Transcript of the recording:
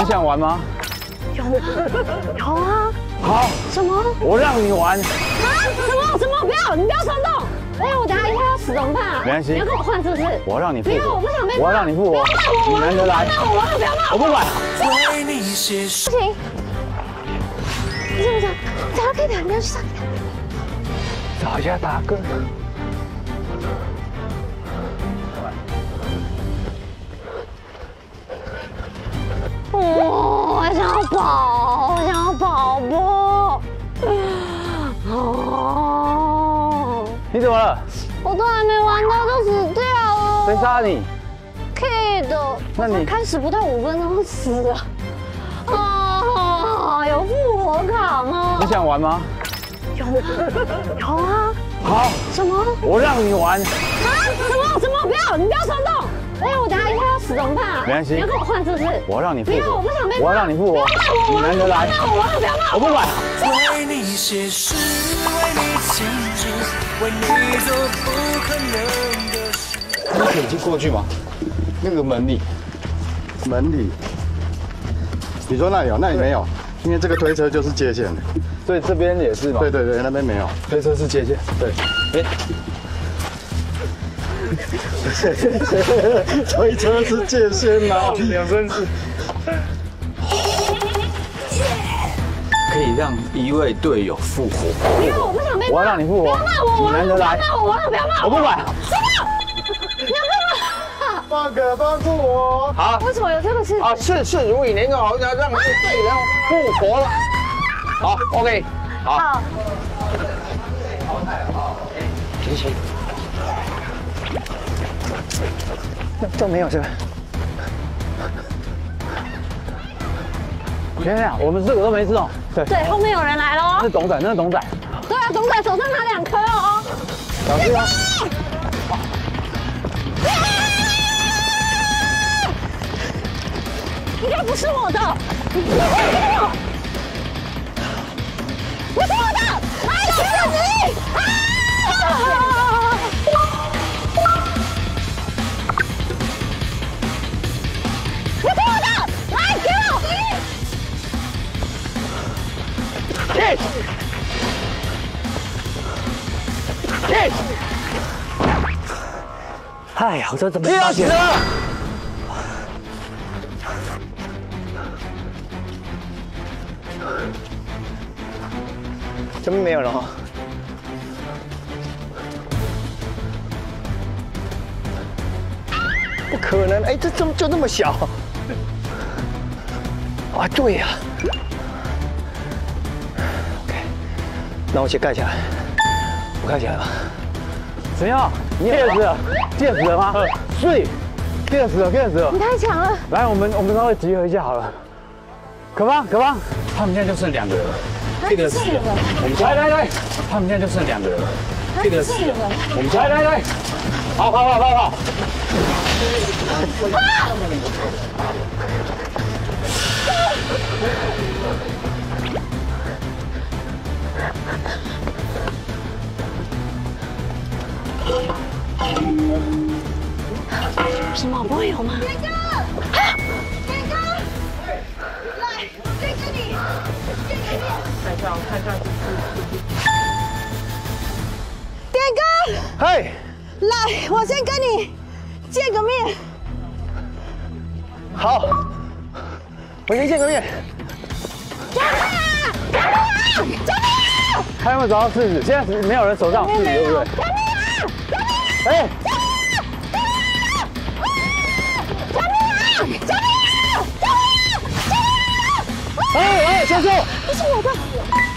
你想玩吗？ 有啊。 好。 什么？ 我让你玩。 啊？什么？不要！你不要冲动。哎，我等下一下要死怎么办？ 没关系。 你要跟我换是不是？ 我让你复活。 不要，我不想被骂。 我让你复活。你难得来。 不要骂我！ 我不管。 不行。不行，找他给点，你要去上给他。 找一下大哥。 我想要跑，我想要跑步。哦， 你怎么了？ 我都还没玩到就死掉了。 谁杀你 ？Kid， 那你开始不到5分钟死了。啊，有复活卡吗？ 你想玩吗？ 有啊。 好。 什么？ 我让你玩。 啊？什么？不要！你不要冲动。哎，我等下一下要死怎么办？ 没关系。 你要跟我换是不是？ 我让你复活。 不要，我不想被骂。 我让你复活。你难得来。 不要骂我！ 我不管。 为你写诗，为你庆祝，为你做不可能的事。 你可以进过去吗？那个门里。 门里。你说那里有，那里没有，因为这个推车就是界限的。 所以这边也是吗？ 对对对，那边没有。 推车是界限。对。哎。 推车是界限吗？ 两真是。可以让一位队友复活。 不要，我不想被骂。 我要让你复活。 不要骂我！ 你难得来。 不要骂我！不要骂我！ 我不管。 什么？你要干嘛？ 放哥帮助我。 好。 为什么有这个事？ 啊，事如以年就好，让队员复活了。好 ，OK， 好。行。这没有这个。天啊，我们这个都没事哦。 对，后面有人来了哦。 那是董仔，那是董仔。 对啊，董仔手上拿2颗哦。 小心啊！ 应该不是我的，不是我，不是我的，来，给我指令！不是我的，来，给我！ 哎呀，我这怎么发现？这边没有了哈。不可能！哎，这就那么小。啊，对呀。OK， 那我先盖起来。我盖起来吧。怎样？你电死了？电死了吗？是，电死了，电死了。 你太强了。 来，我们稍微集合一下好了。可芳，他们现在就剩2个人了。这个是，我们来，他们现在就剩2个人了。这个是，我们来，跑。 什么不会有吗？ 点哥，来，跟着你，见个面。看一下。点哥， 嘿， 来，我先跟你见个面。 好，我先见个面。 救命啊！ 还有没有找到柿子？现在没有人手上有柿子，对不对？哎！哎，结束！ 不是我的。